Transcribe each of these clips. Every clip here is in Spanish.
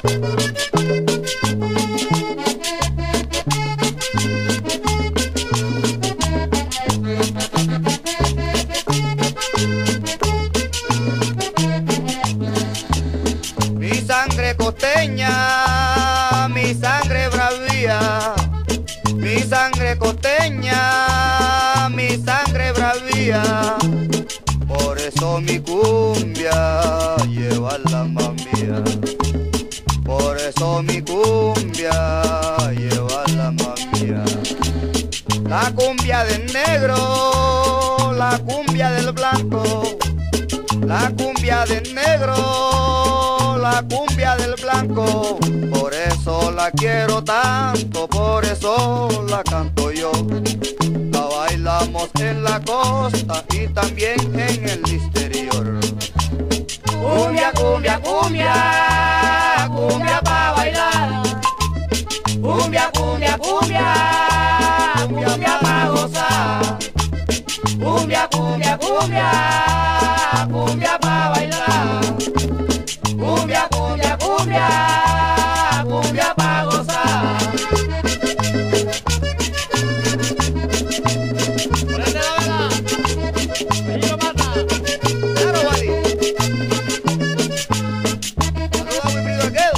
Mi sangre costeña, mi sangre bravía, mi sangre costeña, mi sangre bravía. Por eso mi cumbia lleva la mamía. Por eso mi cumbia lleva la mamía. La cumbia del negro, la cumbia del blanco, la cumbia del negro, la cumbia del blanco. Por eso la quiero tanto, por eso la canto yo. La bailamos en la costa y también en el exterior. Cumbia, cumbia, cumbia, cumbia pa' bailar. Cumbia, cumbia, cumbia, cumbia pa' gozar. Cumbia, cumbia, cumbia, cumbia pa' bailar. Cumbia, cumbia, cumbia, cumbia pa' gozar. Prende la vela, ahí lo mata. Claro, Wally. Saludos a Wilfrido Arquedo.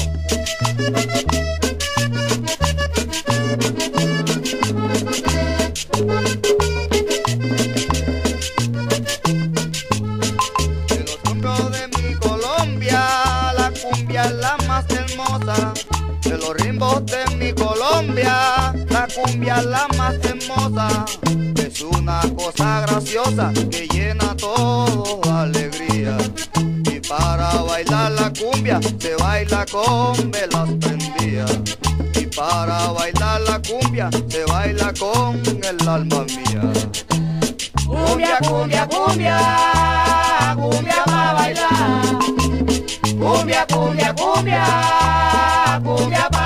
De los ritmos de mi Colombia, la cumbia es la más hermosa. De los ritmos de mi Colombia, la cumbia es la más hermosa. Es una cosa graciosa que llena todo de alegría. Y para bailar la cumbia se baila con velas prendidas. Y para bailar la cumbia se baila con el alma mía. Cumbia, cumbia, cumbia, cumbia pa' bailar. Cumbia, cumbia, cumbia, cumbia pa'